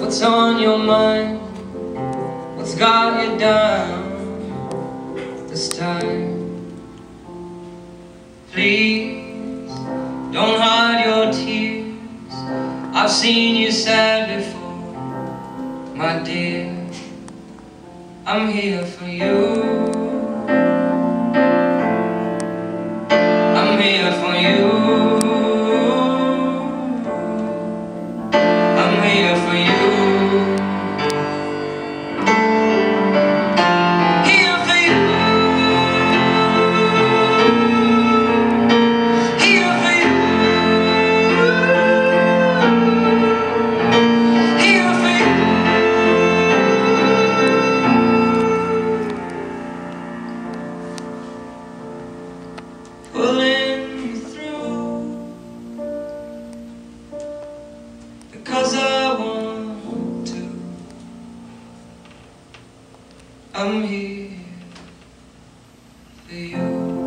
What's on your mind? What's got you down this time? Please, don't hide your tears. I've seen you sad before, my dear. I'm here for you. I'm here for you. I'm here for you. Here for you. Here for you. Here for you. Pulling you through because I want to. I'm here for you.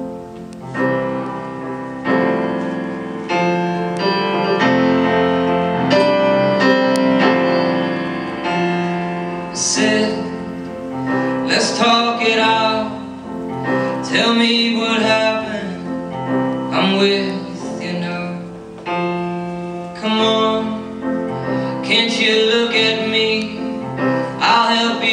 I said, let's talk it out. Tell me what happened. I'm with you now. Come on, can't you look at me? I'll help you